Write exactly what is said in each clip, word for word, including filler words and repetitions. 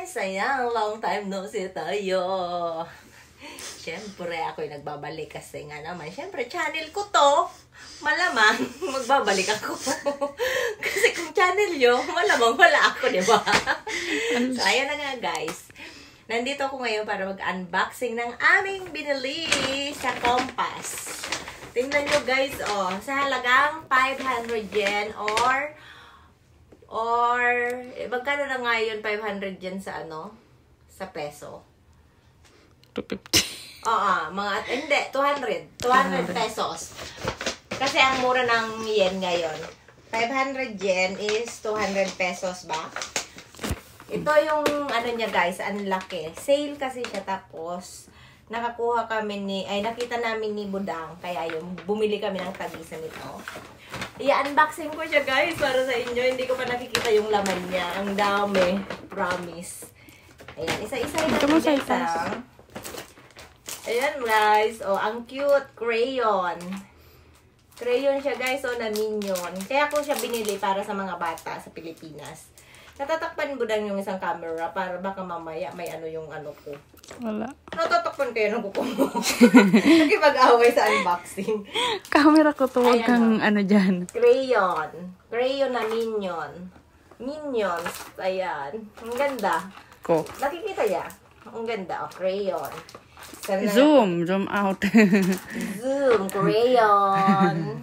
guys! Ayan, long time no see tayo. Siyempre, ako'y nagbabalik kasi nga naman. Siyempre, channel ko to. Malamang, magbabalik ako. Kasi kung channel nyo, malamang wala ako, di ba? So, ayan na nga guys. Nandito ako ngayon para mag-unboxing ng aming binili sa Compass. Tingnan nyo guys, oh, sa halagang five hundred yen or or eh, magkano na nga yun five hundred yen sa ano? Sa peso? two fifty. Oo, mga, hindi, two hundred. two hundred pesos. Kasi ang mura ng yen ngayon. five hundred yen is two hundred pesos ba? Ito yung ano niya guys, ang laki. Sale kasi siya, tapos nakakuha kami ni, ay nakita namin ni Budang. Kaya yung bumili kami ng tagisa nito. I-unboxing ko siya guys para sa inyo. Hindi ko pa nakikita yung laman niya. Ang dami. Promise. Ayan, isa-isa yun natin guys ha. Ayan guys. Oh, ang cute. Crayon. Crayon siya guys. Oh, na Minion. Kaya ko siya binili para sa mga bata sa Pilipinas. Natatakpan mo lang yung isang camera para baka mamaya may ano yung ano ko. Wala. Natatakpan kayo ng kuko mo. Nakipag-away sa unboxing. Camera ko to, huwag kang ano dyan. Crayon. Crayon na Minion. Minions. Ayan. Ang ganda. Ko. Nakikita niya? Ang ganda. Oh, crayon. Sana, zoom. Zoom out. Zoom. Crayon.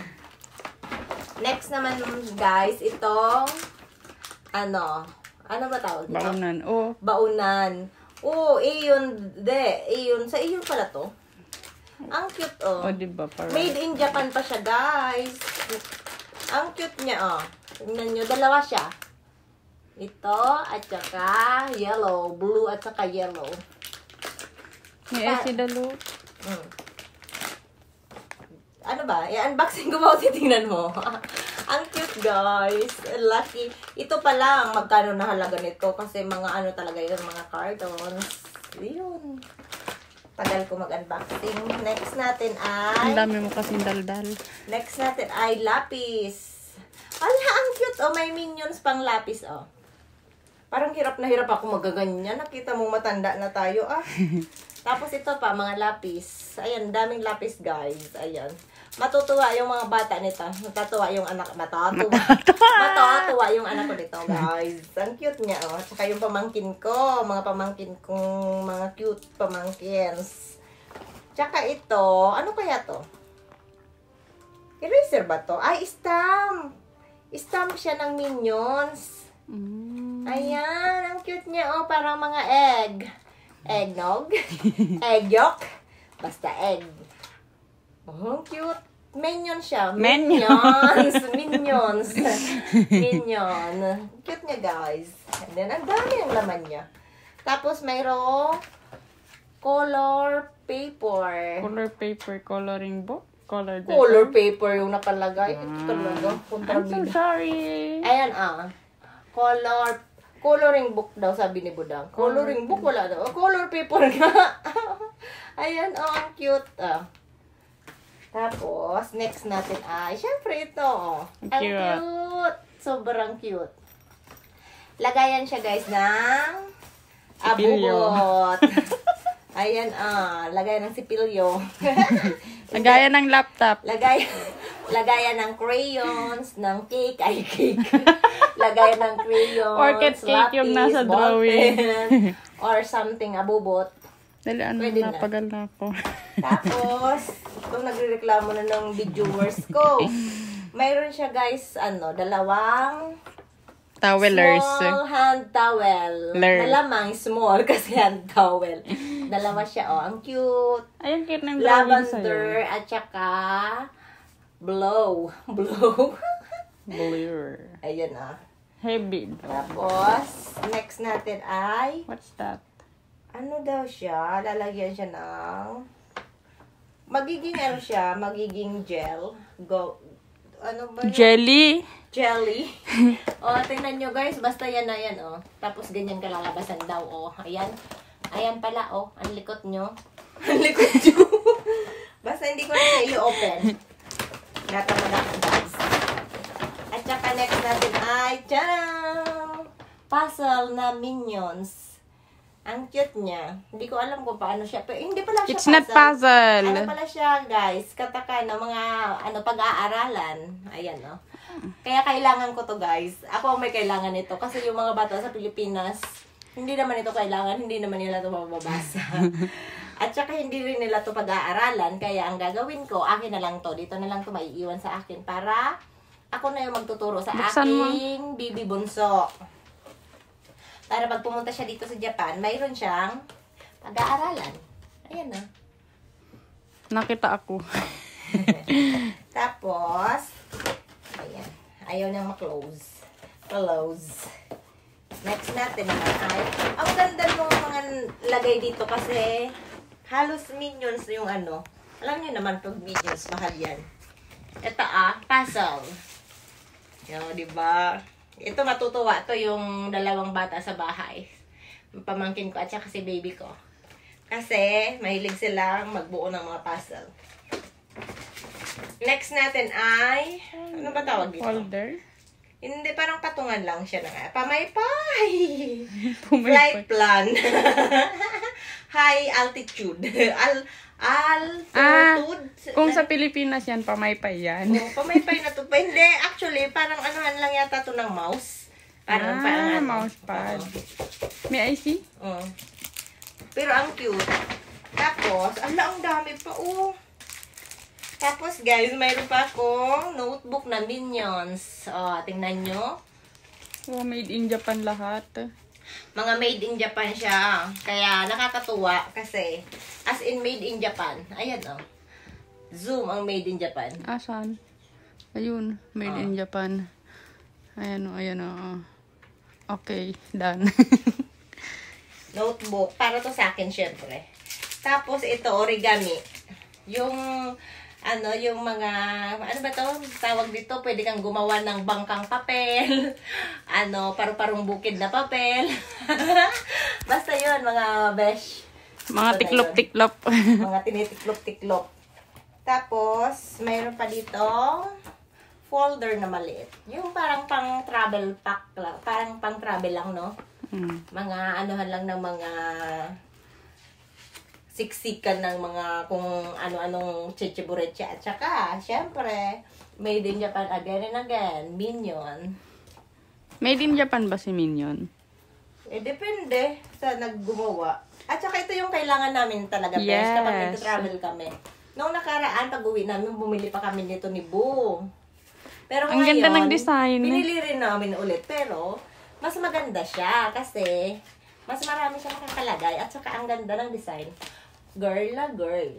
Next naman guys, itong ano, ano ba tawag dito? Baunan. Oh. Baunan. Oh, iyon, de, iyon, sa iyon pala to. Ang cute, oh. Oh, diba? Parang Made in Japan pa siya, guys. Ang cute niya, oh. Tingnan nyo, dalawa siya. Ito, at saka yellow. Blue at saka yellow. may S C dalo. Hmm. Ano ba? I-unboxing ko ba o titingnan mo? Ang cute guys. Lucky. Ito pa lang. Magkano na halaga nito? Kasi mga ano talaga yun. Mga cartons. Yun. Tagal ko mag-unboxing. Next natin ay... Ang dami mo kasing daldal. Next natin ay lapis. Ala, ang cute. Oh, may Minions pang lapis. Oh. Parang hirap na hirap ako magaganyan. Nakita mo matanda na tayo. Ah. Tapos ito pa, mga lapis. Ayan, daming lapis guys. Ayan. Matutuwa yung mga bata nito. Matatuwa yung anak. Matatuwa. Matatuwa yung anak ko nito guys. Ang cute niya. Oh. Tsaka yung pamangkin ko. Mga pamangkin kong mga cute pamangkins. Tsaka ito. Ano kaya to? Eraser ba to? Ay, stamp. Stamp siya ng Minions. Mm. Ayan. Ang cute niya. Oh, parang mga egg. Eggnog. Egg yolk. Basta egg. Oh, cute. Minion siya. Minions. Minions. Minion. Cute niya, guys. And then, ang dami ang laman niya. Tapos, mayroong color paper. Color paper, coloring book. Color paper. Color paper yung nakalagay. Ito Ah. talaga. I'm so sorry. Ayan, ah. Color Coloring book daw, sabi ni Budang. Coloring book, wala daw. Oh, color paper nga. Ayan, oh, ang cute. Ah. Tapos, next natin ay, syempre ito. Oh. Ang Cute. cute. Sobrang cute. Lagayan siya, guys, ng Sipilyo. abubot. Ayan, ah. Lagayan ng sipilyo. Lagayan ng laptop. Lagay, lagayan ng crayons, ng cake, ay cake. Lagayan ng crayons, Orchid cake lapis, yung nasa ball drawing. pen, or something, abubot. Dali, ano Pwede na, na. pagal na ako. Tapos, kung nagre-reklamo na ng viewers ko, mayroon siya guys, ano, dalawang Towelers. small hand towel. Ler. Malamang small kasi hand towel. Dalawa siya, oh. Ang cute. Ayun, cute ng drawing sa'yo. Lavender at saka blow. Blow. Blur. Ayan ah. Heavy. Tapos, next natin ay, What's that? ano daw siya? Lalagyan siya ng, magiging ano siya, magiging gel. Go, ano ba yun? Jelly. Jelly. O, tingnan nyo guys, basta yan na yan, oh. Tapos ganyan kalalabasan daw, oh. Ayan. Ayan pala, oh. Ang likot nyo. Ang likot nyo. Basta hindi ko na kayo open. Nataman ako, guys. At saka next natin ay, tcharam! puzzle na Minions. Ang cute niya. Hindi ko alam kung paano siya. Pero hindi pala siya It's not puzzle. Ano pala siya, guys? Kataka ng mga ano pag-aaralan. Ayan, no? Kaya kailangan ko to, guys. Ako ang may kailangan nito. Kasi yung mga bata sa Pilipinas, hindi naman ito kailangan. Hindi naman nila ito mababasa. At saka hindi rin nila to pag-aaralan. Kaya ang gagawin ko, akin na lang to. Dito na lang to maiiwan sa akin. Para ako na yung magtuturo sa Buksan aking mo. Bibi bunso. Para pag pumunta siya dito sa Japan, mayroon siyang pag-aaralan. Ayan na. Nakita ako. Tapos, ayan. Ayaw niyang ma-close. Close. Next natin naman ay, ang ganda ng mga lagay dito kasi halos Minions yung ano. Alam niyo naman pag Minions, mahal yan. Ito ah, puzzle. Yo, di ba? Ito matutuwa to yung dalawang bata sa bahay. Pamangkin ko at saka si baby ko. Kasi mahilig silang magbuo ng mga puzzle. Next natin ay, ano ba tawag dito? Folder? Hindi, parang patungan lang siya na. Pamaypay! Pumaypay. Flight plan. High altitude. Al, altitude. Ah, kung sa Pilipinas yan, pamaypay yan. Oh, pamaypay na to. Pa. Hindi, actually, parang anuhan lang yata to ng mouse. Parang, Ah, parang ano. mousepad. Oo. May I see? Oh. Pero ang cute. Tapos, ala, ang dami pa, oh. Tapos, guys, mayroon pa akong notebook na Minions. Oh, tingnan nyo. Oh, made in Japan lahat. Mga made in Japan siya. Kaya nakakatuwa kasi as in made in Japan. Ayan, oh. Zoom ang made in Japan. Asan? Ayun, made Ah. in Japan. Ayan o, ayan o. Okay, done. Notebook. Para to sa akin, syempre. Tapos, ito, origami. Yung, ano, yung mga, ano ba to? Tawag dito, pwede kang gumawa ng bangkang papel. Ano, paru-parong bukid na papel. Basta yun, mga besh. Mga Ito na tiklop-tiklop. Mga tinitiklop-tiklop. Tapos, mayroon pa dito folder na maliit. Yung parang pang travel pack lang. Parang pang travel lang, no? Hmm. Mga anuhan lang ng mga siksikan ng mga kung ano-anong chichiburecha. At saka, syempre, made in Japan again and again. Minion. Made in Japan ba si Minion? Eh, depende sa naggumawa. At saka ito yung kailangan namin talaga, Yes. best, kapag nag-travel kami. Noong nakaraan, pag uwi namin, bumili pa kami nito ni Boo. Pero Ang ngayon, ganda ng design. binili rin namin ulit. Pero, mas maganda siya kasi mas marami siya makakalagay at saka ang ganda ng design. Girl na girl.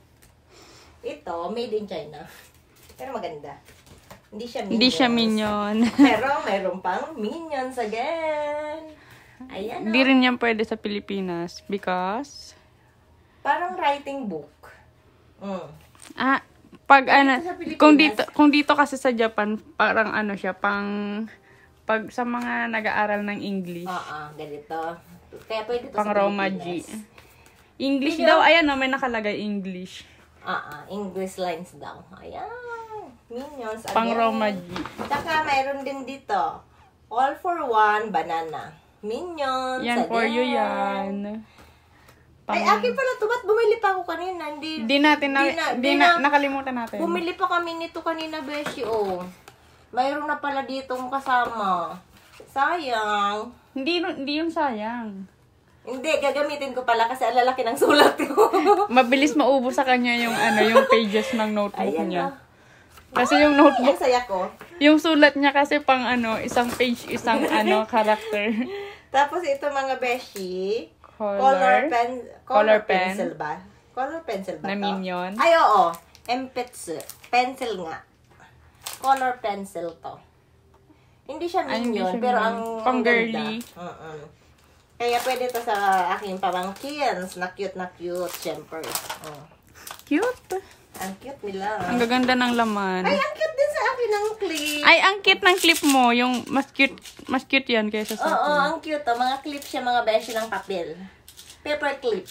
Ito, made in China. Pero maganda. Hindi siya Minions. Hindi siya Minion. Pero mayroon pang Minions again. Ayan. Hindi oh. rin yan pwede sa Pilipinas because Parang writing book. Mm. ah pag Dito ano sa Pilipinas. kung dito kung dito kasi sa Japan parang ano siya pang pag sa mga nag-aaral ng English. Oo, ganito. Kaya pwede to Pang sa Roma G. Pilipinas. English Video. daw, ayan o, may nakalagay English. Ah, ah, English lines daw. Ayan. Minions again. Pang Roma G. Saka mayroon din dito. All for one banana. Minions Yan, again. for you yan. Pang, Ay, akin pala to. Ba't bumili pa ako kanina? Hindi, di natin na, di na- di di na, na- nakalimutan natin. Bumili pa kami nito kanina, Beshi. Oh. Mayroon na pala ditong kasama. Sayang. Hindi, hindi yung sayang. Hindi, gagamitin ko pala kasi ang lalaki ng sulat ko. Mabilis maubos sa kanya yung ano, yung pages ng notebook Ayan niya. na. Kasi yung Ay, notebook, ang saya ko. yung sulat niya kasi pang ano, isang page, isang ano, character. Tapos ito mga beshi. Color. Color pen. Color, Color pen. pencil ba? Color pencil ba Na to? Minion. Ay, oo. Empets. Pencil nga. Color pencil to. Hindi siya Ay, hindi minion, siya pero minion. ang Pang ang ganda. girly. Mm-mm. Kaya pwede to sa aking pamangkins na cute na cute, syempre. Oh. Cute. Ang cute nila. Ang gaganda ng laman. Ay, ang cute din sa akin ng clip. Ay, ang cute ng clip mo. Yung mas cute, mas cute yan kaysa sa Oo, akin. ang cute to. Mga clip siya, mga beshi ng papel. Paper clip.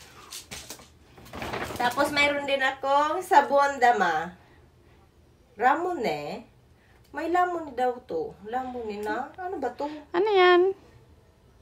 Tapos mayroon din ako sabon dama. Ramune. May lamon daw to. Lamon na. Ano ba to? Ano yan?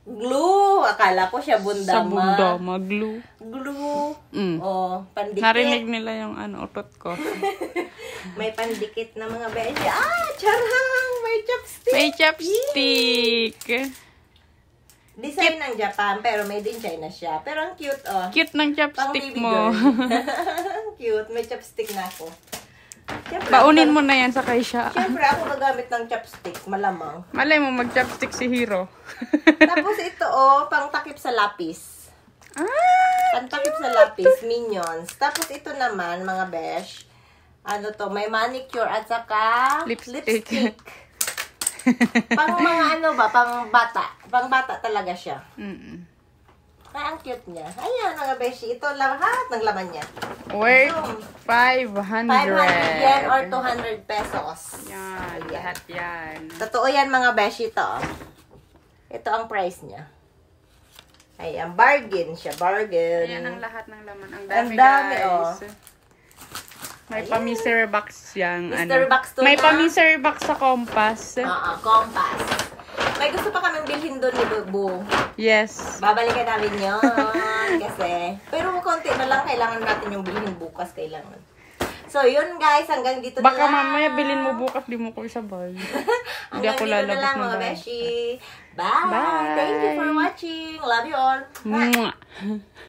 Glue. Akala ko siya Sa bundama. bundama, glue. Glue. Mm. Oh, pandikit. Narinig nila yung ano, utot ko. May pandikit na mga beshi. Ah, charang! May chopstick. May chopstick. Design ng Japan, pero made in China siya. Pero ang cute, oh. Cute ng Pang chopstick baby mo. girl. Cute. May chopstick na ako. Siyempre, Baunin ako- mo na yan sa kaisya. Siyempre, ako gagamit ng chopstick. Malamang. Malay mo, mag-chopstick si Hero. Tapos ito, oh, pang takip sa lapis. Ah! Pang takip sa lapis, Minions. Tapos ito naman, mga besh. Ano to, may manicure at saka Lipstick. lipstick. Pang mga ano ba, pang bata. Pang bata talaga siya. Mm-mm. Ay, ang cute niya. Ayan, mga beshi. Ito lahat ng laman niya. Worth So, five five hundred yen or two hundred pesos. Yan, Ayan. lahat yan. Totoo yan, mga beshi, ito. oh. Ito ang price niya. Ayan, bargain siya. Bargain. Ayan ang lahat ng laman. Ang Ang dami, dami, guys. oh. May Ayan. pa-mystery box yan. Mystery ano. box to May na. pa-mystery box sa compass. Oo, compass. May gusto pa kaming bilhin doon ni Bubu. Yes. Babalikan namin yun. Kasi, pero konti na lang. Kailangan natin yung bilhin bukas. Kailangan. So, yun guys. Hanggang dito Baka na lang. mamaya bilhin mo bukas, di mo ko isabay. Hindi Hanggang ako dito na lalabas lang, ng mga bahay. beshi. Bye. Bye. Thank you for watching. Love you all. Bye. Mwah.